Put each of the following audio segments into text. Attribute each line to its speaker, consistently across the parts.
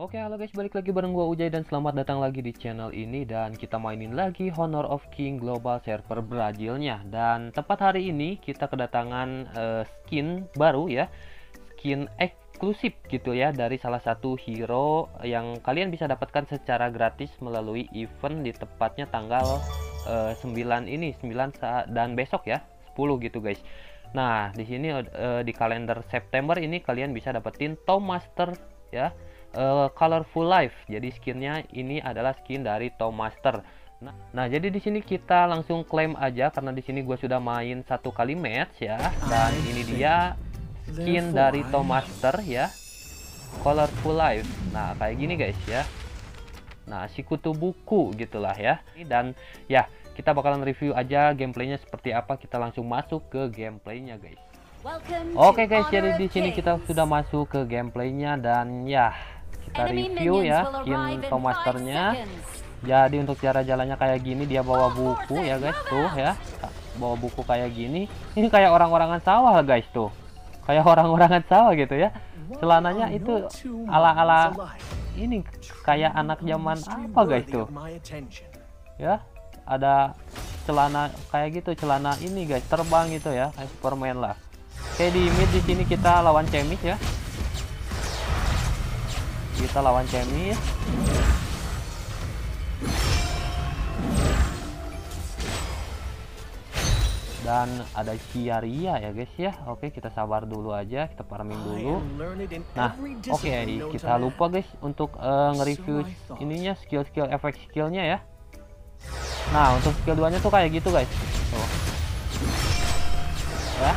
Speaker 1: Oke, halo guys, balik lagi bareng gua Ujay dan selamat datang lagi di channel ini. Dan kita mainin lagi Honor of King Global Server Brazilnya. Dan tepat hari ini kita kedatangan skin baru ya, skin eksklusif gitu ya, dari salah satu hero yang kalian bisa dapatkan secara gratis melalui event di tepatnya tanggal 9 ini, 9 dan besok ya, 10 gitu guys. Nah, di sini di kalender September ini kalian bisa dapetin Tom Master ya. Colorful Life. Jadi skinnya ini adalah skin dari Tom Master. Nah, jadi di sini kita langsung klaim aja karena di sini gue sudah main satu kali match ya. Dan ini dia skin dari Tom Master ya, Colorful Life. Nah, kayak gini guys ya. Nah, si kutu buku gitulah ya. Dan ya, kita bakalan review aja gameplaynya seperti apa. Kita langsung masuk ke gameplaynya guys. Oke guys, jadi di sini kita sudah masuk ke gameplaynya dan ya, kita review ya skin Tom Masternya. Jadi untuk cara jalannya kayak gini, dia bawa buku ya guys, tuh ya, bawa buku kayak gini. Ini kayak orang-orangan sawah guys, tuh kayak orang-orangan sawah gitu ya. Celananya itu ala-ala ini kayak anak zaman apa guys, tuh ya, ada celana kayak gitu, celana ini guys, terbang gitu ya, kayak Superman lah. Oke, di mid di sini kita lawan Chemis ya. Kita lawan Chemis. Dan ada Chiaria ya guys ya. Oke, kita sabar dulu aja, kita farming dulu. Nah, oke, kita lupa guys untuk nge-review ininya, skill-skill efek skillnya ya. Nah, untuk skill 2 nya tuh kayak gitu guys. Tuh. Ya.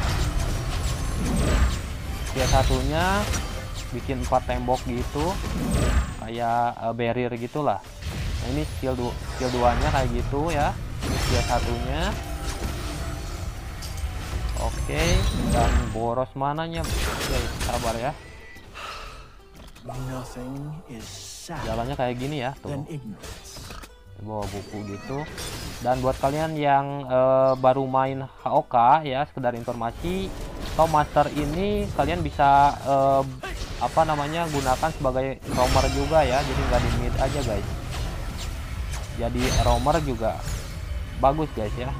Speaker 1: Skill satunya bikin 4 tembok gitu, kayak barrier gitulah. Nah, ini skill 2 nya kayak gitu ya. Ini skill satunya. Oke, dan boros mananya guys, sabar ya. Jalannya kayak gini ya, tuh bawa buku gitu. Dan buat kalian yang baru main HOK ya, sekedar informasi, Tom Master ini kalian bisa apa namanya, gunakan sebagai roamer juga ya. Jadi nggak di mid aja guys, jadi roamer juga bagus guys ya.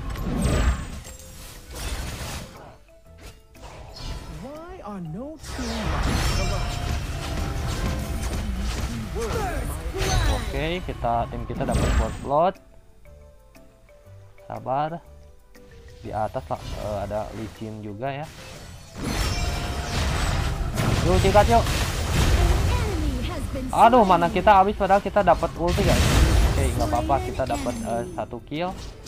Speaker 1: Oke, tim kita dapat first blood. Sabar. Di atas ada licin juga ya. Yuk sikat yuk. Aduh, mana kita habis padahal kita dapat ulti guys. Oke, nggak apa-apa, kita dapat 1 kill.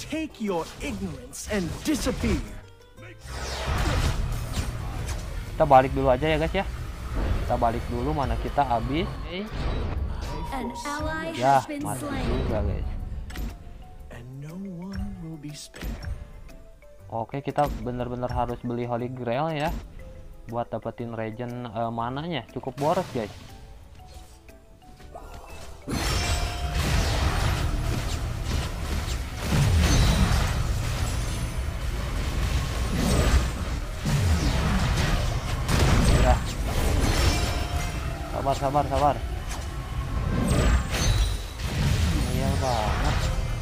Speaker 1: Kita balik dulu aja ya guys ya. Kita balik dulu, mana kita habis. Ya, mati juga guys. Oke, kita bener-bener harus beli Holy Grail ya, buat dapetin regen mananya. Cukup boros guys. Ya. Sabar. Iya banget.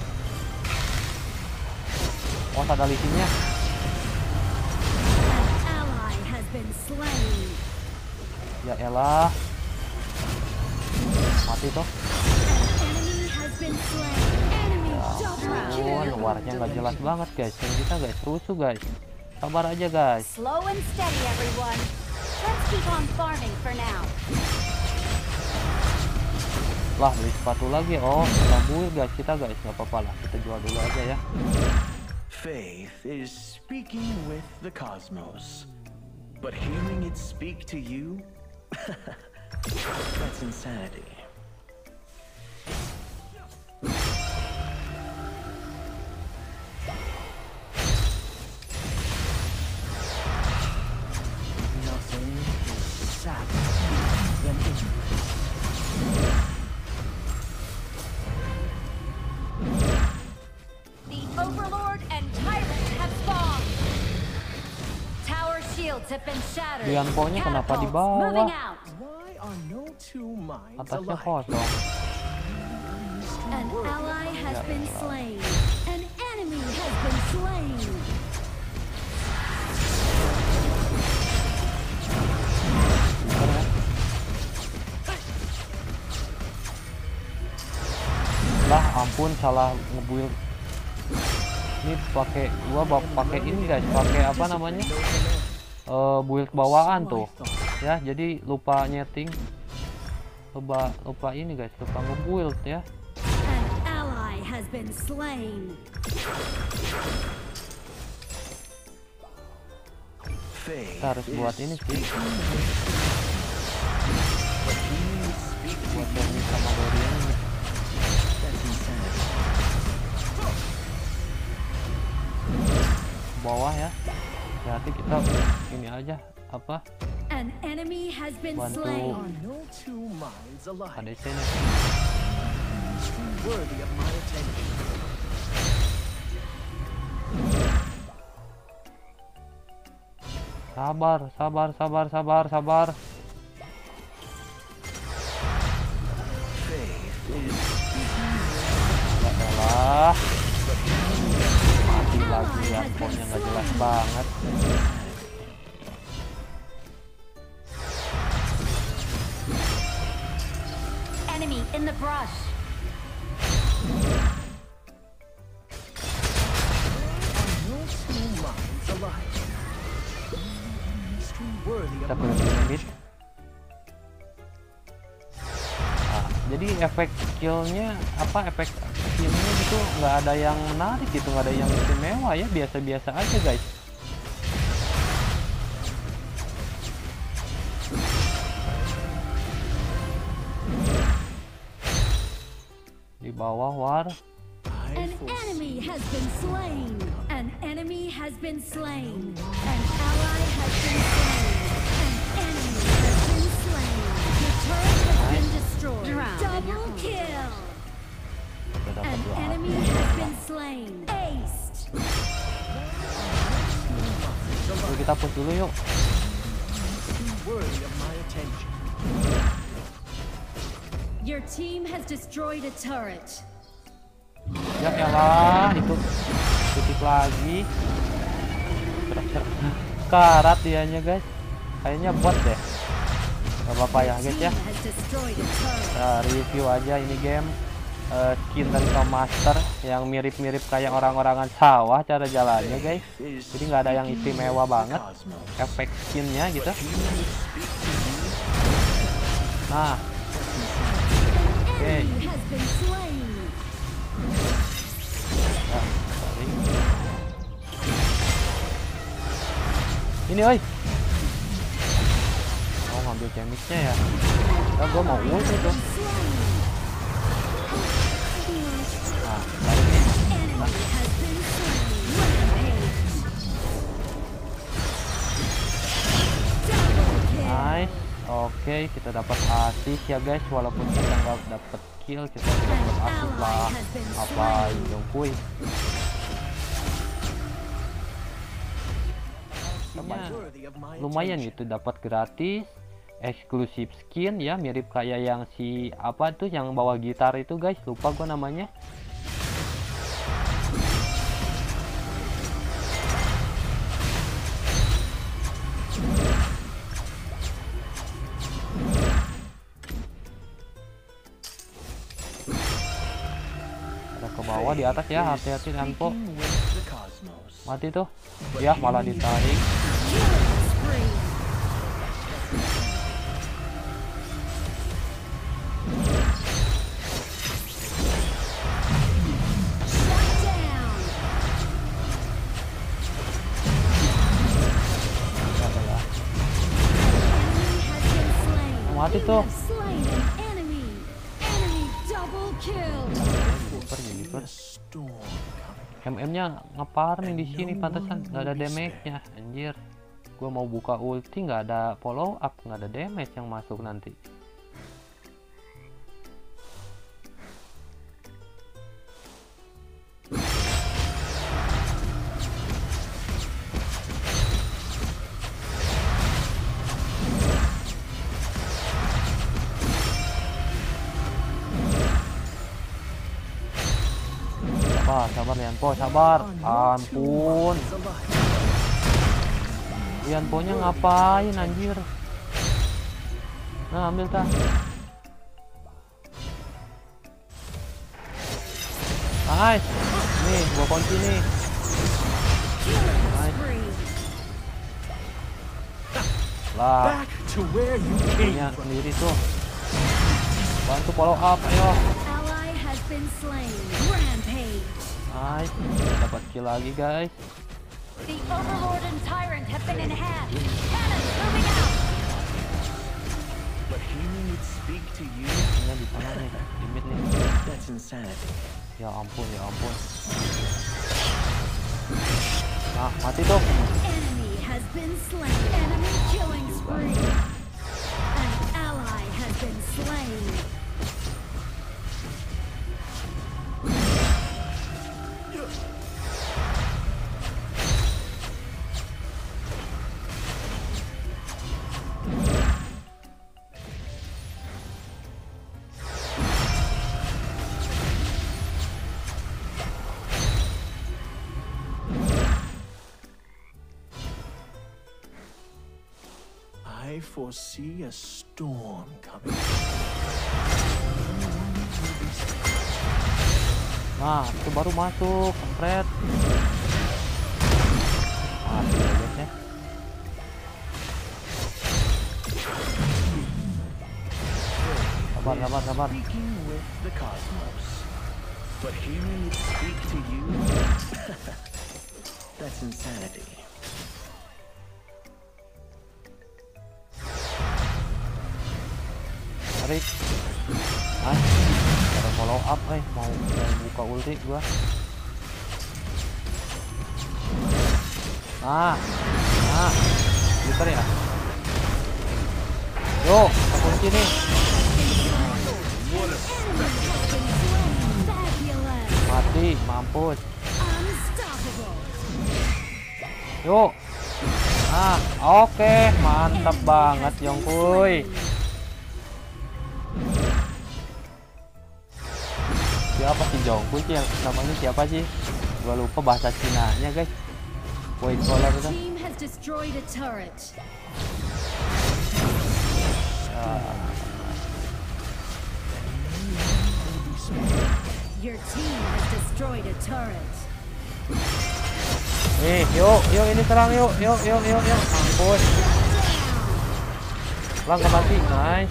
Speaker 1: Oh, ada licinnya. Ya elah, mati toh. Ya ampun, warnya nggak jelas banget guys. Yang kita guys, rusuh guys. Sabar aja guys. Lah, beli sepatu lagi. Oh, kabur guys kita guys. Nggak apa-apa lah, kita jual dulu aja ya.
Speaker 2: Faith is speaking with the cosmos, but hearing it speak to you, that's insanity. Nothing is sadder than ignorance.
Speaker 1: Lianpo-nya kenapa di bawah?
Speaker 2: are no two minds
Speaker 1: Atasnya
Speaker 2: alike.
Speaker 1: kosong.
Speaker 3: An ally has been slain. An enemy has been slain.
Speaker 1: Lah ampun, salah ngebuild. Ini pakai pakai ini guys, pakai apa namanya? Build bawaan tuh. Ya, jadi lupa nyeting. Lupa ini guys, lupa ngebuild ya.
Speaker 3: An ally has been slain.
Speaker 2: Faith
Speaker 1: Kita harus buat
Speaker 2: is
Speaker 1: ini sih,
Speaker 2: speaking but humans speak to
Speaker 1: buat Doni sama Dorian.
Speaker 2: that's insanity.
Speaker 1: Bawah ya. Berarti kita ini aja apa?
Speaker 3: An enemy has been
Speaker 1: Bantu.
Speaker 3: slain.
Speaker 2: Are no two minds alike.
Speaker 1: ADC nya.
Speaker 2: Worthy of my attention.
Speaker 1: Sabar.
Speaker 2: Faith is
Speaker 1: Ya elah. Mati lagi ya, pokoknya nggak jelas banget.
Speaker 3: Enemy in the brush.
Speaker 2: no two minds alike. Mystery worthy
Speaker 1: Kita
Speaker 2: of
Speaker 1: perlu limit. Nah, jadi efek skillnya gitu nggak ada yang menarik gitu, nggak ada yang istimewa ya, biasa-biasa aja guys. Di bawah war.
Speaker 3: An enemy has been slain. An enemy has been slain. An ally has been slain. An enemy has been slain. The turret has been destroyed. Double kill.
Speaker 1: Udah dapat
Speaker 3: An
Speaker 1: 2
Speaker 3: enemy has been slain. Aced.
Speaker 1: Yuk kita push dulu yuk.
Speaker 2: worthy of my attention.
Speaker 3: Your team has destroyed a turret.
Speaker 1: Ya elah, itu titik lagi. Karat dianya guys. Kayaknya bot deh. Gak apa-apa ya guys ya.
Speaker 3: Team has destroyed a turret.
Speaker 1: Kita review aja ini game. Skin dari Tom Master yang mirip-mirip kayak orang-orangan sawah cara jalannya guys. Jadi nggak ada yang istimewa banget efek skinnya gitu. Nah, oke.
Speaker 3: Enemy has been slain.
Speaker 1: Nah, sorry. Ini oi. Oh ngambil damage-nya ya. Nah, gue mau ulti tuh. Nah, balik nih.
Speaker 3: Enemy has been slain. Rampage. Double kill.
Speaker 1: Nice. Oke, kita dapat assist ya guys. Walaupun kita nggak dapat kill, kita dapat assist lah. Apa dong kuy?
Speaker 2: Worthy of my
Speaker 1: Lumayan
Speaker 2: attention.
Speaker 1: gitu, dapat gratis eksklusif skin ya, mirip kayak yang si apa tuh yang bawa gitar itu guys, lupa gua namanya. Ada ke bawah, di atas ya, hati-hati Anpo.
Speaker 2: Speaking with the cosmos.
Speaker 1: Mati tuh ya, malah ditarik.
Speaker 3: Killing spree. Shut down.
Speaker 1: Ya Allah.
Speaker 3: Enemy has been slain.
Speaker 1: Mati
Speaker 3: You
Speaker 1: tuh.
Speaker 3: have slain an enemy. Enemy double kill.
Speaker 1: Super Jennifer.
Speaker 2: Storm coming.
Speaker 1: MM-nya ngeparmin di sini, pantesan nggak ada damage-nya. Anjir. Gua mau buka ulti nggak ada follow up, nggak ada damage yang masuk nanti. Ah, sabar Yanpo, sabar. Ampun. Yanpo-nya ngapain anjir? Nah, ambil tah. Nice. Nih, gua kunci nih. Nice. Lah,
Speaker 2: Back to where you came
Speaker 1: punya
Speaker 2: from.
Speaker 1: sendiri tuh. Bantu follow up, ayo.
Speaker 3: Ally has been slain. Rampage.
Speaker 1: Nice. Dapat kill lagi, guys.
Speaker 3: The Overlord and Tyrant have been enhanced. Cannons moving out.
Speaker 2: But hearing it speak to you,
Speaker 1: Ini di tengah nih, di mid nih.
Speaker 2: that's insanity.
Speaker 1: Ya ampun, ya ampun. Nah, mati tuh.
Speaker 3: Enemy has been slain. Enemy killing spree. An ally has been slain.
Speaker 2: I foresee a storm coming.
Speaker 1: Nah, itu baru masuk, kampret. Mati ya guys ya. Sabar, sabar, sabar.
Speaker 2: Speaking with the cosmos. But hearing it speak to you, that's insanity.
Speaker 1: Tarik. Ah, ada follow up, mau buka ulti gua. Nah, gitar ya. Yo, kita kunci nih.
Speaker 3: Fabulous.
Speaker 1: Mati, mampus.
Speaker 3: Unstoppable.
Speaker 1: Yuk. Nah, oke, mantap banget Yongkuy. Siapa sih Jongkuy sih yang namanya siapa sih? Gua lupa bahasa Cina-nya, guys. White collar itu.
Speaker 3: Team has destroyed a turret. Your team has destroyed a turret.
Speaker 1: Yuk ini serang yuk. Mampus. Lang mati, nice.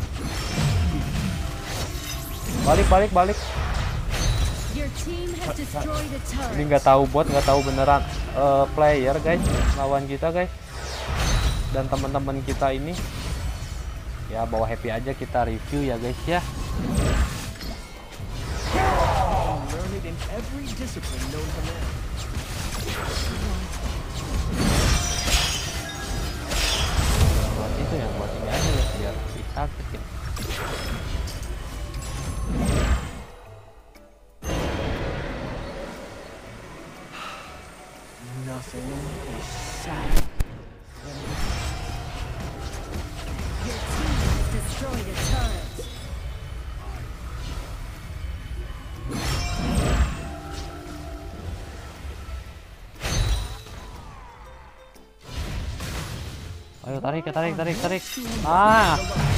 Speaker 1: Balik.
Speaker 3: Your team has destroyed a turret.
Speaker 1: Ini nggak tahu bot, nggak tahu beneran player guys lawan kita guys. Dan teman-teman kita ini ya bawa happy aja kita review ya guys ya.
Speaker 2: Learn it in every discipline known to man.
Speaker 1: Buat itu yang buat ini aja ya biar bisa kecil.
Speaker 2: Nothing is sad.
Speaker 3: Your team has destroyed a turret.
Speaker 1: Ayo tarik. Ah.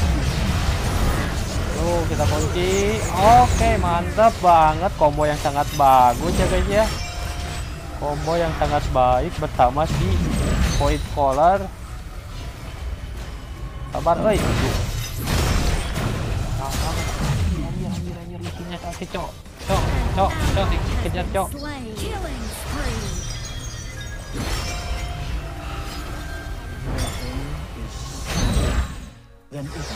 Speaker 1: Tuh kita kunci. Oke, mantap banget combo yang sangat bagus ya guys ya. Combo yang sangat baik bersama si Void Collar. Sabar, oi. Anjir musuhnya sakit, cok. Cok, dikejar, cok.
Speaker 3: Slain. Killing spree.
Speaker 2: Then ignorance.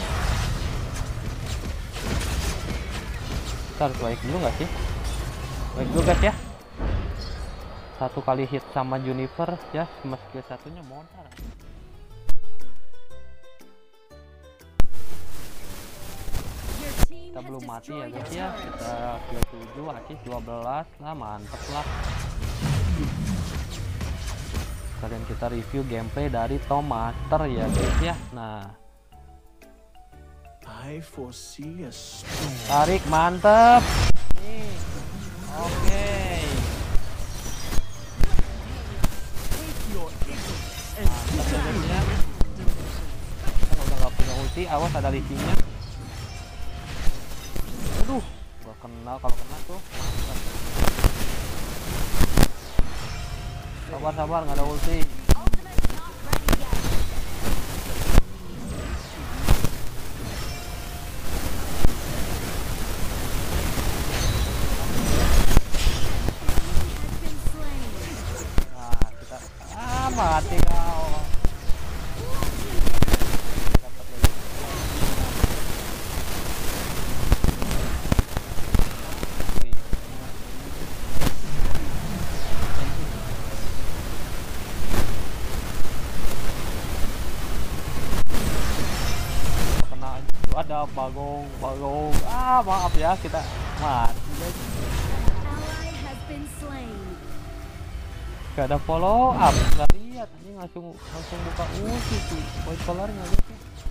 Speaker 1: Kita harus baik dulu nggak sih? Baik dulu guys ya. Satu kali hit sama Juniper ya, skill satunya modal.
Speaker 3: Your team
Speaker 1: Kita
Speaker 3: has
Speaker 1: belum mati ya
Speaker 3: destroyed a
Speaker 1: guys ya.
Speaker 3: turret.
Speaker 1: Kita skill 7, assist 12 lah, mantep lah. Kalian kita review gameplay dari Tom Master ya guys ya. Nah,
Speaker 2: I foresee a storm.
Speaker 1: tarik mantep. Nih. Oke. hati-hati, awas ada lisinya. Aduh, gak kena, kalau kena tuh sabar nggak ada ulti. Nah kita mati kau. Dapat lagi. Kena itu ada bagong. Maaf ya, kita mati guys.
Speaker 3: Ally has been slain.
Speaker 1: Gak ada follow up, nggak lihat, ini langsung buka ulti sih, white collarnya gitu.